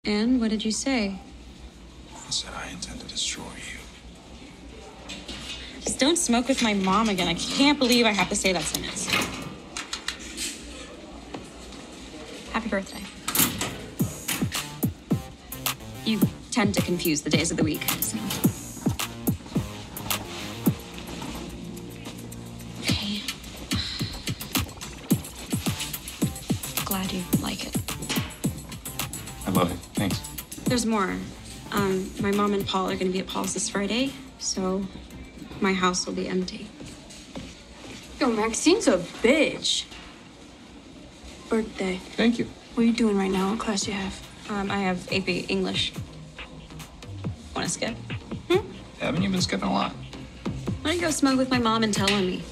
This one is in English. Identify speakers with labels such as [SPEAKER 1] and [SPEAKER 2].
[SPEAKER 1] And what did you say?
[SPEAKER 2] I said I intend to destroy you.
[SPEAKER 1] Just don't smoke with my mom again. I can't believe I have to say that sentence. Happy birthday. You tend to confuse the days of the week, so. Okay. Glad you like it.
[SPEAKER 2] I love it. Thanks.
[SPEAKER 1] There's more. My mom and Paul are going to be at Paul's this Friday, so my house will be empty.
[SPEAKER 3] Yo, Maxine's a bitch. Birthday.
[SPEAKER 2] Thank you.
[SPEAKER 3] What are you doing right now? What class do you have?
[SPEAKER 1] I have AP English. Want to skip?
[SPEAKER 2] Haven't you been skipping a lot?
[SPEAKER 1] Why don't you go smoke with my mom and tell on me?